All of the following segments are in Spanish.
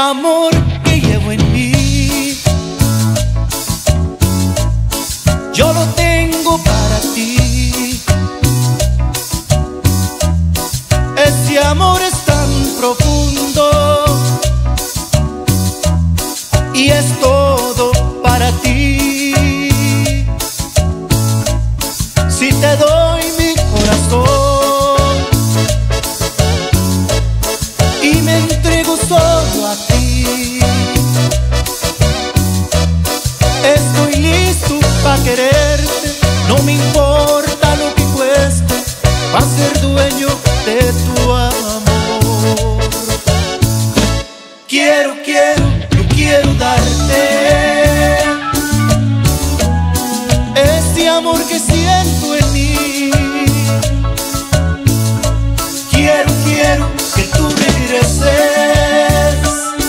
amor que llevo en mí, yo lo tengo para ti. Ese amor es tan profundo y es todo para ti. Si te doy mi corazón y me entrego solo a ti, estoy listo para quererte, no me importa lo que cueste, para ser dueño de tu amor. Yo quiero darte ese amor que siento en mí. Quiero que tú regreses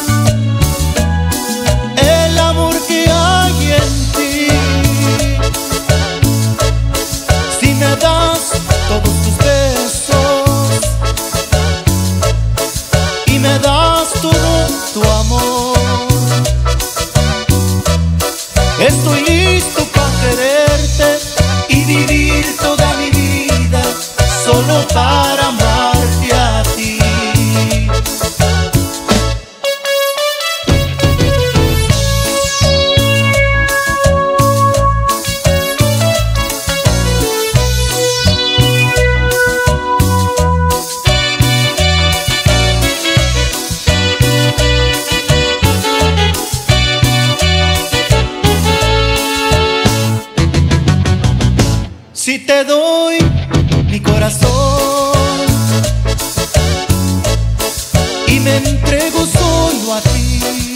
el amor que hay en ti. Si me das todos tus besos y me das todo tu amor, estoy listo para quererte y vivir toda mi vida solo para amarte a ti. Si te doy mi corazón y me entrego solo a ti,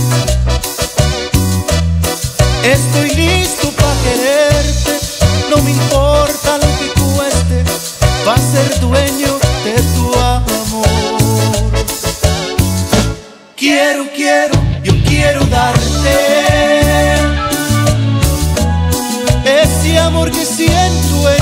estoy listo para quererte, no me importa lo que cueste, va a ser dueño de tu amor. Yo quiero darte ese amor que siento